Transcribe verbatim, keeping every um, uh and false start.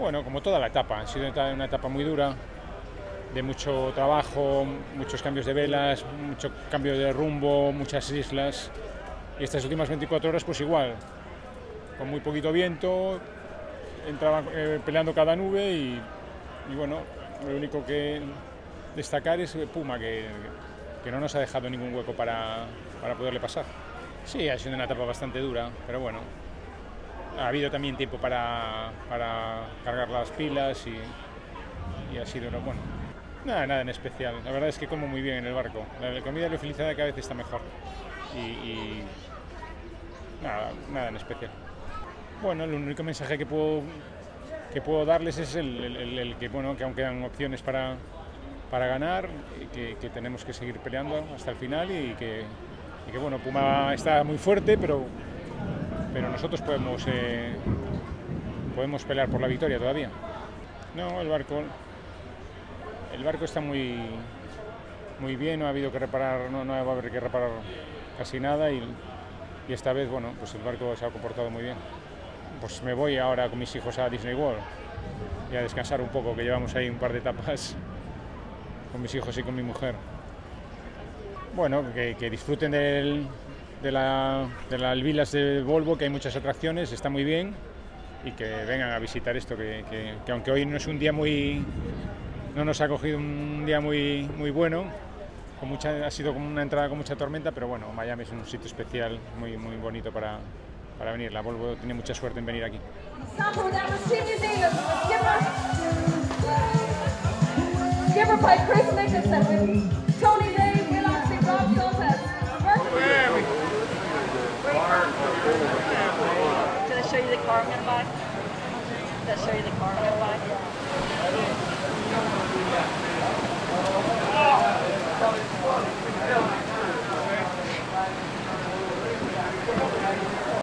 Bueno, como toda la etapa, ha sido una etapa muy dura, de mucho trabajo, muchos cambios de velas, mucho cambio de rumbo, muchas islas. Y estas últimas veinticuatro horas pues igual, con muy poquito viento, entraba eh, peleando cada nube y, y bueno, lo único que destacar es Puma, que, que no nos ha dejado ningún hueco para, para poderle pasar. Sí, ha sido una etapa bastante dura, pero bueno, ha habido también tiempo para, para cargar las pilas y, y ha sido bueno. Nada, nada en especial. La verdad es que como muy bien en el barco. La comida liofilizada cada vez está mejor. Y, y nada, nada en especial. Bueno, el único mensaje que puedo, que puedo darles es el, el, el, el que, bueno, que aún quedan opciones para, para ganar, y que, que tenemos que seguir peleando hasta el final y que, y que bueno, Puma está muy fuerte, pero, pero nosotros podemos, eh, podemos pelear por la victoria todavía. No, el barco, el barco está muy, muy bien, no ha habido que reparar, no, no va a haber que reparar casi nada y, y esta vez, bueno, pues el barco se ha comportado muy bien. Pues me voy ahora con mis hijos a Disney World y a descansar un poco, que llevamos ahí un par de etapas con mis hijos y con mi mujer. Bueno, que, que disfruten del, de, la, de las vilas de Volvo, que hay muchas atracciones, está muy bien, y que vengan a visitar esto, que, que, que aunque hoy no es un día muy, no nos ha cogido un día muy, muy bueno, con mucha, ha sido como una entrada con mucha tormenta, pero bueno, Miami es un sitio especial, muy, muy bonito para, para venir. La Volvo tiene mucha suerte en venir aquí. Skipper by Chris Nicholson with Tony Day, Will Oxley, Rob Lopez. Did I show you the car I'm going to buy? Did I show you the car I'm going to buy?